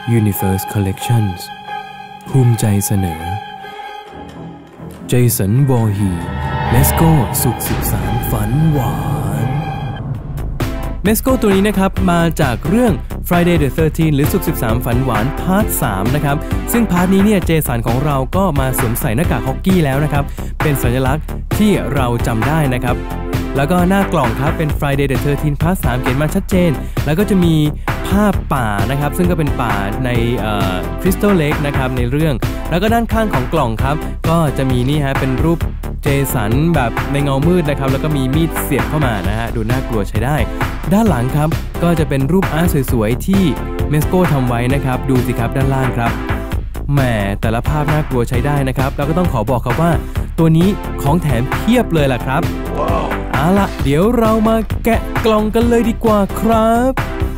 Universe Collections ภูมิใจเสนอเจสัน วอร์ฮีเมสโก้สุข13ฝันหวานเมสโก้ตัวนี้นะครับมาจากเรื่อง Friday the 13 หรือสุข13ฝันหวานพาร์ท 3 นะครับซึ่งพาร์ทนี้เนี่ยเจสันของเราก็มาสวมใส่หน้ากากฮอกกี้แล้วนะครับเป็นสัญลักษณ์ที่เราจำได้นะครับแล้วก็หน้ากล่องครับเป็น Friday the 13 พาร์ท 3 เขียนมาชัดเจนแล้วก็จะมีภาพป่านะครับซึ่งก็เป็นป่าในคริสตัลเลคนะครับในเรื่องแล้วก็ด้านข้างของกล่องครับก็จะมีนี่ฮะเป็นรูปเจสันแบบในเงามืดนะครับแล้วก็มีมีดเสียบเข้ามานะฮะดูน่ากลัวใช้ได้ด้านหลังครับก็จะเป็นรูปอาร์ตสวยๆที่เมสโก้ทำไว้นะครับดูสิครับด้านล่างครับแหมแต่ละภาพน่ากลัวใช้ได้นะครับแล้วก็ต้องขอบอกครับว่าตัวนี้ของแถมเพียบเลยล่ะครับ wow. เอาล่ะเดี๋ยวเรามาแกะกล่องกันเลยดีกว่าครับ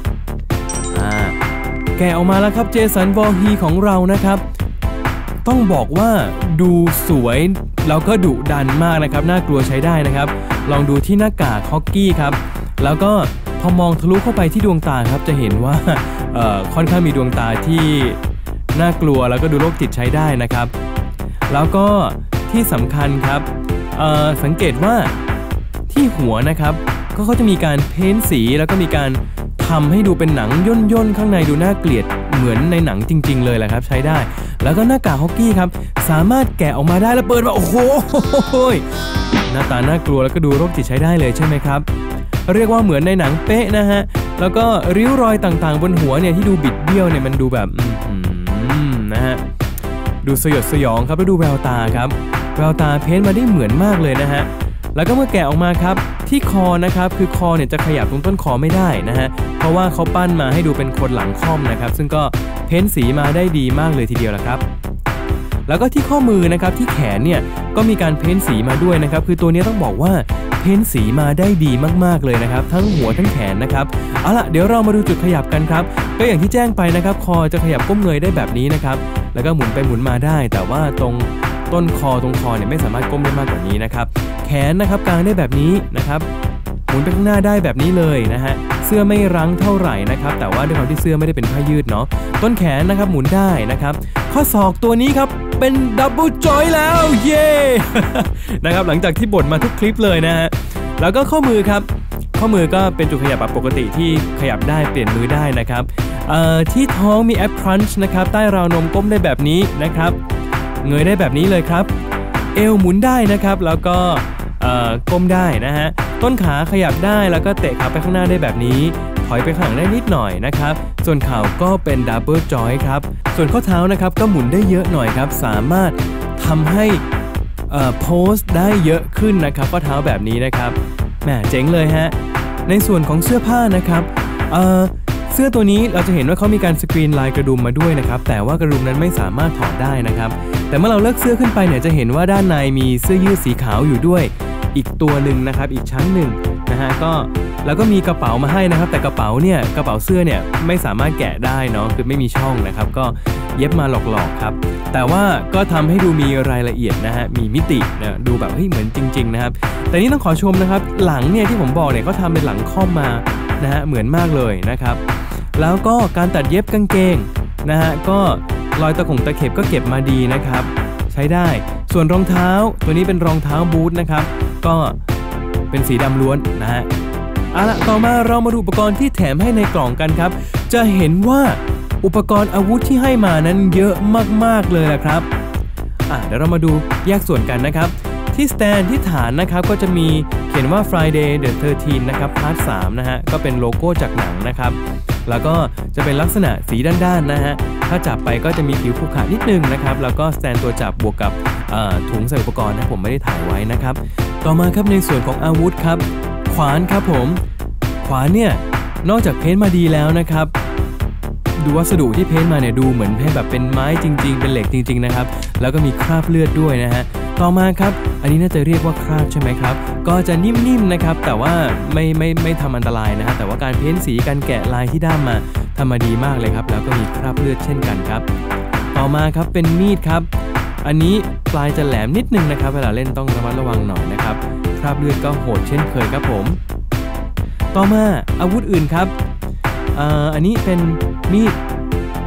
แกะออกมาแล้วครับเจสัน วอร์ฮีของเรานะครับต้องบอกว่าดูสวยแล้วก็ดุดันมากนะครับน่ากลัวใช้ได้นะครับลองดูที่หน้ากากฮอกกี้ครับแล้วก็พอมองทะลุเข้าไปที่ดวงตาครับจะเห็นว่าค่อนข้างมีดวงตาที่น่ากลัวแล้วก็ดูโรคจิตใช้ได้นะครับแล้วก็ที่สำคัญครับสังเกตว่าที่หัวนะครับก็เขาจะมีการเพ้นสีแล้วก็มีการทำให้ดูเป็นหนังย่นๆข้างในดูน่าเกลียดเหมือนในหนังจริงๆเลยแหละครับใช้ได้แล้วก็หน้ากากฮอกกี้ครับสามารถแกะออกมาได้แล้วเปิดมาโอ้โหหน้าตาน่ากลัวแล้วก็ดูโรคจิตใช้ได้เลยใช่ไหมครับเรียกว่าเหมือนในหนังเป๊ะนะฮะแล้วก็ริ้วรอยต่างๆบนหัวเนี่ยที่ดูบิดเบี้ยวเนี่ยมันดูแบบนะฮะดูสยดสยองครับแล้วดูแววตาครับแววตาเพ้นมาได้เหมือนมากเลยนะฮะแล้วก็เมื่อแกะออกมาครับที่คอนะครับคือคอเนี่ยจะขยับตรงต้นคอไม่ได้นะฮะเพราะว่าเขาปั้นมาให้ดูเป็นคนหลังค่อมนะครับซึ่งก็เพ้นสีมาได้ดีมากเลยทีเดียวละครับแล้วก็ที่ข้อมือนะครับที่แขนเนี่ยก็มีการเพ้นสีมาด้วยนะครับคือตัวนี้ต้องบอกว่าเพ้นสีมาได้ดีมากๆเลยนะครับทั้งหัวทั้งแขนนะครับเอาล่ะเดี๋ยวเรามาดูจุดขยับกันครับก็อย่างที่แจ้งไปนะครับคอจะขยับก้มเงยได้แบบนี้นะครับแล้วก็หมุนไปหมุนมาได้แต่ว่าตรงต้นคอตรงคอเนี่ยไม่สามารถก้มได้มากกว่านี้นะครับแขนนะครับกางได้แบบนี้นะครับหมุนไปข้างหน้าได้แบบนี้เลยนะฮะเสื้อไม่รั้งเท่าไหร่นะครับแต่ว่าด้วยความที่เสื้อไม่ได้เป็นผ้ายืดเนาะต้นแขนนะครับหมุนได้นะครับข้อศอกตัวนี้ครับเป็นดับเบิลจอยแล้วเย้ นะครับหลังจากที่บ่นมาทุกคลิปเลยนะฮะแล้วก็ข้อมือครับข้อมือก็เป็นจุดขยับแบบปกติที่ขยับได้เปลี่ยนมือได้นะครับที่ท้องมีแอปครันช์นะครับใต้ราวนมก้มได้แบบนี้นะครับเงยได้แบบนี้เลยครับเอวหมุนได้นะครับแล้วก็ก้มได้นะฮะต้นขาขยับได้แล้วก็เตะขาไปข้างหน้าได้แบบนี้ถอยไปข้างหลังได้นิดหน่อยนะครับส่วนเข่าก็เป็นดับเบิลจอยครับส่วนข้อเท้านะครับก็หมุนได้เยอะหน่อยครับสามารถทำให้โพสได้เยอะขึ้นนะครับข้อเท้าแบบนี้นะครับแหมเจ๋งเลยฮะในส่วนของเสื้อผ้านะครับเสื้อตัวนี้เราจะเห็นว่าเขามีการสกรีนลายกระดุมมาด้วยนะครับแต่ว่ากระดุมนั้นไม่สามารถถอดได้นะครับแต่เมื่อเราเลิกเสื้อขึ้นไปเนี่ยจะเห็นว่าด้านในมีเสื้อยืดสีขาวอยู่ด้วยอีกตัวหนึ่งนะครับอีกชั้นหนึ่งนะฮะก็แล้วก็มีกระเป๋ามาให้นะครับแต่กระเป๋าเสื้อเนี่ยไม่สามารถแกะได้เนาะคือไม่มีช่องนะครับก็เย็บมาหลอกๆครับแต่ว่าก็ทำให้ดูมีรายละเอียดนะฮะมีมิตินะดูแบบเหมือนจริงๆนะครับแต่นี่ต้องขอชมนะครับหลังเนี่ยที่ผมบอกเนี่ยก็ทำเป็นหลังค่อมมานะฮะเหมือนมากเลยนะครับแล้วก็การตัดเย็บกางเกงนะฮะก็รอยตะเข็บก็เก็บมาดีนะครับใช้ได้ส่วนรองเท้าตัวนี้เป็นรองเท้าบูทนะครับก็เป็นสีดำล้วนนะฮะเอาล่ะต่อมาเรามาดูอุปกรณ์ที่แถมให้ในกล่องกันครับจะเห็นว่าอุปกรณ์อาวุธที่ให้มานั้นเยอะมากๆเลยนะครับเดี๋ยวเรามาดูแยกส่วนกันนะครับที่สแตนที่ฐานนะครับก็จะมีเขียนว่า Friday the 13 นะครับพาร์ท 3 นะฮะก็เป็นโลโก้จากหนังนะครับแล้วก็จะเป็นลักษณะสีด้านๆนะฮะถ้าจับไปก็จะมีผิวขรุขระนิดนึงนะครับแล้วก็สแตนตัวจับบวกกับถุงใส่อุปกรณ์นะผมไม่ได้ถ่ายไว้นะครับต่อมาครับในส่วนของอาวุธครับขวานครับผมขวานเนี่ยนอกจากเพ้นท์มาดีแล้วนะครับดูวัสดุที่เพ้นท์มาเนี่ยดูเหมือนให้แบบเป็นไม้จริงๆเป็นเหล็กจริงๆนะครับแล้วก็มีคราบเลือดด้วยนะฮะต่อมาครับอันนี้น่าจะเรียกว่าคราบใช่ไหมครับก็จะนิ่มๆนะครับแต่ว่าไม่ทำอันตรายนะฮะแต่ว่าการเพ้นสีการแกะลายที่ด้ามมาทำมาดีมากเลยครับแล้วก็มีคราบเลือดเช่นกันครับต่อมาครับเป็นมีดครับอันนี้ปลายจะแหลมนิดนึงนะครับเวลาเล่นต้องระมัดระวังหน่อยนะครับคราบเลือดก็โหดเช่นเคยครับผมต่อมาอาวุธอื่นครับอันนี้เป็นมีด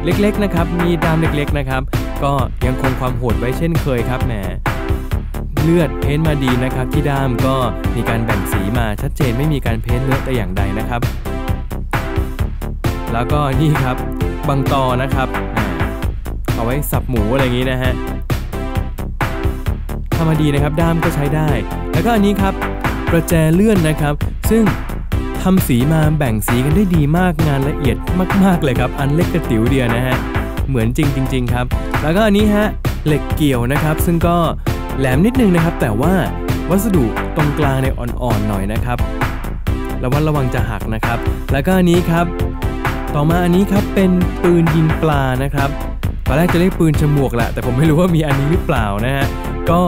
เล็กๆนะครับมีด้ามเล็กๆนะครับก็ยังคงความโหดไว้เช่นเคยครับแหมเลือดเพ้นมาดีนะครับที่ด้ามก็มีการแบ่งสีมาชัดเจนไม่มีการเพ้นเลอะแต่อย่างใดนะครับแล้วก็นี่ครับบางตอนะครับเอาไว้สับหมูอะไรอย่างนี้นะฮะทำมาดีนะครับด้ามก็ใช้ได้แล้วก็อันนี้ครับประแจเลื่อนนะครับซึ่งทำสีมาแบ่งสีกันได้ดีมากงานละเอียดมากๆเลยครับอันเล็กกระติ๋วเดียวนะฮะเหมือนจริงๆครับแล้วก็อันนี้ฮะเหล็กเกี่ยวนะครับซึ่งก็แหลมนิดนึงนะครับแต่ว่าวัสดุตรงกลางในอ่อนๆหน่อยนะครับระวังจะหักนะครับแล้วก็อันนี้ครับต่อมาอันนี้ครับเป็นปืนยิงปลานะครับตอนแรกจะเรียกปืนฉมวกแหละแต่ผมไม่รู้ว่ามีอันนี้หรือเปล่านะฮะก็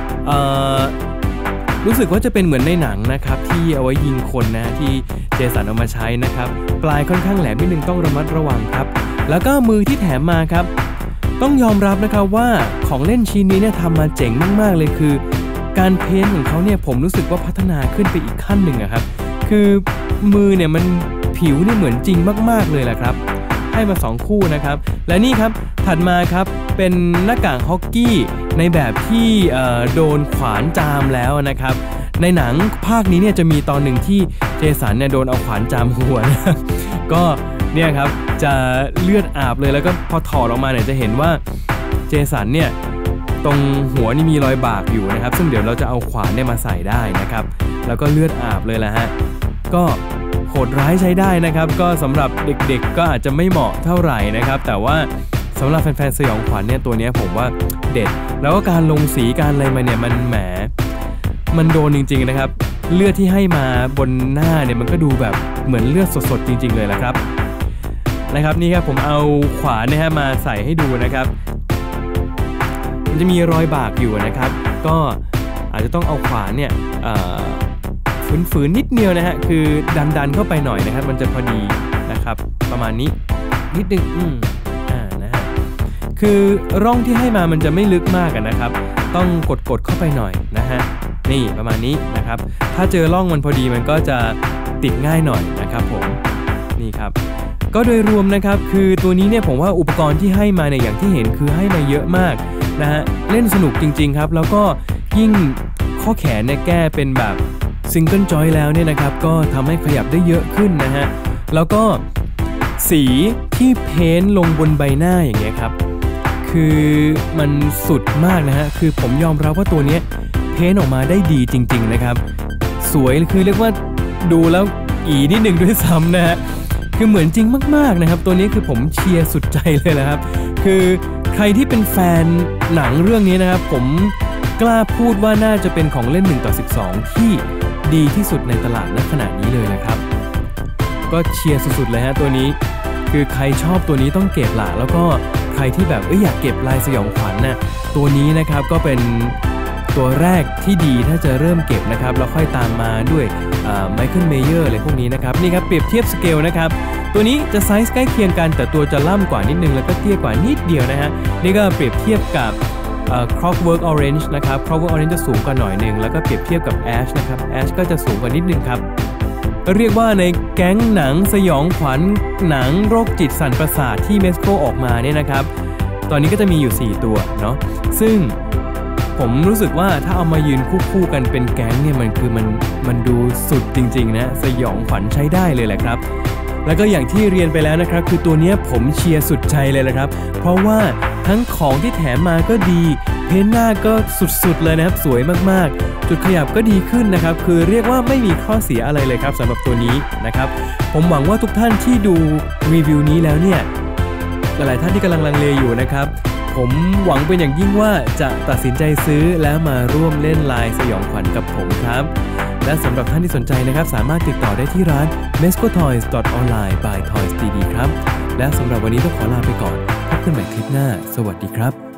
รู้สึกว่าจะเป็นเหมือนในหนังนะครับที่เอาไว้ยิงคนนะที่เจสันเอามาใช้นะครับปลายค่อนข้างแหลมนิดนึงต้องระมัดระวังครับแล้วก็มือที่แถมมาครับต้องยอมรับนะครับว่าของเล่นชิ้นนี้เนี่ยทำมาเจ๋งมากๆเลยคือการเพ้นท์ของเขาเนี่ยผมรู้สึกว่าพัฒนาขึ้นไปอีกขั้นหนึ่งครับคือมือเนี่ยมันผิวเนี่ยเหมือนจริงมากๆเลยแหละครับให้มา2คู่นะครับและนี่ครับถัดมาครับเป็นหน้ากากฮอกกี้ในแบบที่โดนขวานจามแล้วนะครับในหนังภาคนี้เนี่ยจะมีตอนหนึ่งที่เจสันเนี่ยโดนเอาขวานจามหัวนะก็เนี่ยครับจะเลือดอาบเลยแล้วก็พอถอดออกมาเนี่ยจะเห็นว่าเจสันเนี่ยตรงหัวนี่มีรอยบากอยู่นะครับซึ่งเดี๋ยวเราจะเอาขวานเนี่ยมาใส่ได้นะครับแล้วก็เลือดอาบเลยแหละฮะก็โหดร้ายใช้ได้นะครับก็สำหรับเด็กๆก็อาจจะไม่เหมาะเท่าไหร่นะครับแต่ว่าสำหรับแฟนๆสยองขวัญเนี่ยตัวนี้ผมว่าเด็ดแล้วก็การลงสีการอะไรมาเนี่ยมันแหมมันโดนจริงๆนะครับเลือดที่ให้มาบนหน้าเนี่ยมันก็ดูแบบเหมือนเลือดสดๆจริงๆเลยละครับนี่ครับผมเอาขวานนะฮะมาใส่ให้ดูนะครับมันจะมีรอยบากอยู่นะครับก็อาจจะต้องเอาขวานเนี่ยฝืนๆนิดเดียวนะฮะคือดันเข้าไปหน่อยนะครับมันจะพอดีนะครับประมาณนี้นิดนึงนะฮะคือร่องที่ให้มามันจะไม่ลึกมากนะครับต้องกดเข้าไปหน่อยนะฮะนี่ประมาณนี้นะครับถ้าเจอร่องมันพอดีมันก็จะติดง่ายหน่อยนะครับผมนี่ครับก็โดยรวมนะครับคือตัวนี้เนี่ยผมว่าอุปกรณ์ที่ให้มาเนี่ยอย่างที่เห็นคือให้มาเยอะมากนะฮะเล่นสนุกจริงๆครับแล้วก็ยิ่งข้อแขนเนี่ยแก้เป็นแบบซิงเกิลจอยแล้วเนี่ยนะครับก็ทำให้ขยับได้เยอะขึ้นนะฮะแล้วก็สีที่เพ้นท์ลงบนใบหน้าอย่างเงี้ยครับคือมันสุดมากนะฮะคือผมยอมรับว่าตัวนี้เพ้นท์ออกมาได้ดีจริงๆนะครับสวยคือเรียกว่าดูแล้วอีนิดหนึ่งด้วยซ้ำนะฮะคือเหมือนจริงมากๆนะครับตัวนี้คือผมเชียร์สุดใจเลยนะครับคือใครที่เป็นแฟนหนังเรื่องนี้นะครับผมกล้าพูดว่าน่าจะเป็นของเล่น1:12ที่ดีที่สุดในตลาดณขณะนี้เลยนะครับก็เชียร์สุดๆเลยฮะตัวนี้คือใครชอบตัวนี้ต้องเก็บละแล้วก็ใครที่แบบอยากเก็บลายสยองขวัญน่ะตัวนี้นะครับก็เป็นตัวแรกที่ดีถ้าจะเริ่มเก็บนะครับแล้วค่อยตามมาด้วยไมเคิลเมเยอร์อะไรพวกนี้นะครับนี่ครับเปรียบเทียบสเกลนะครับตัวนี้จะไซส์ใกล้เคียงกันแต่ตัวจะล่ำกว่านิดนึงแล้วก็เตี้ยกว่านิดเดียวนะฮะนี่ก็เปรียบเทียบกับClockwork Orange นะครับ Clockwork Orange จะสูงกว่าหน่อยนึงแล้วก็เปรียบเทียบกับ Ash นะครับ Ash ก็จะสูงกว่านิดนึงครับเรียกว่าในแก๊งหนังสยองขวัญหนังโรคจิตสั่นประสาทที่เมสโกออกมาเนี่ยนะครับตอนนี้ก็จะมีอยู่4ตัวเนาะซึ่งผมรู้สึกว่าถ้าเอามายืนคู่กันเป็นแก๊งเนี่ยมันดูสุดจริงๆนะสยองขวัญใช้ได้เลยแหละครับแล้วก็อย่างที่เรียนไปแล้วนะครับคือตัวนี้ผมเชียร์สุดใจเลยนะครับเพราะว่าทั้งของที่แถมมาก็ดีเพ้นหน้าก็สุดๆเลยนะครับสวยมากๆจุดขยับก็ดีขึ้นนะครับคือเรียกว่าไม่มีข้อเสียอะไรเลยครับสำหรับตัวนี้นะครับผมหวังว่าทุกท่านที่ดูรีวิวนี้แล้วเนี่ยหลายท่านที่กำลังลังเลอยู่นะครับผมหวังเป็นอย่างยิ่งว่าจะตัดสินใจซื้อแล้วมาร่วมเล่นลายสยองขวัญกับผมครับและสำหรับท่านที่สนใจนะครับสามารถติดต่อได้ที่ร้าน mescotoys.online by Toys DD ครับและสำหรับวันนี้ต้องขอลาไปก่อนพบกันใหม่คลิปหน้าสวัสดีครับ